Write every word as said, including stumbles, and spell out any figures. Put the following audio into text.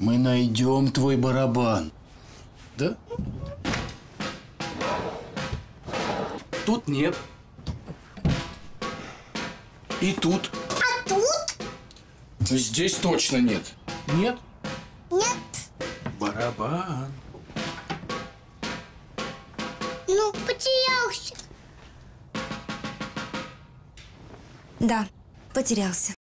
Мы найдем твой барабан. Да? Тут нет. И тут. А тут? Здесь точно нет. Нет? Нет. Барабан. Ну, потерялся. Да, потерялся.